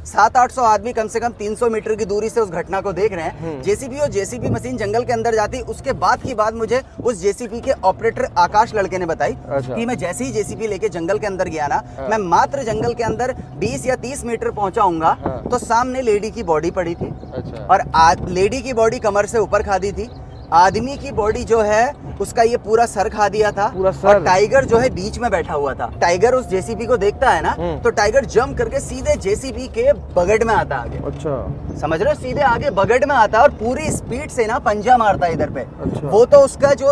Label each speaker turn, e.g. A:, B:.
A: 700-800 आदमी कम से कम 300 मीटर की दूरी से उस घटना को देख रहे हैं। जेसीबी और जेसीबी मशीन जंगल के अंदर जाती, उसके बाद की बात मुझे उस जेसीबी के ऑपरेटर आकाश लड़के ने बताई कि मैं जैसे ही जेसीबी लेके जंगल के अंदर गया ना, मैं मात्र जंगल के अंदर 20 या 30 मीटर पहुंचाऊंगा तो सामने लेडी की बॉडी पड़ी थी। और लेडी की बॉडी कमर से ऊपर खादी थी, आदमी की बॉडी जो है उसका ये पूरा सर खा दिया था, और टाइगर जो है बीच में बैठा हुआ था। टाइगर उस जेसीबी को देखता है ना, तो टाइगर जंप करके सीधे जेसीबी के बगड़ में आता आगे।
B: अच्छा,
A: समझ रहे हो, सीधे आगे बगड़ में आता और पूरी स्पीड से ना पंजा मारता है इधर पे।
B: अच्छा।
A: वो तो उसका जो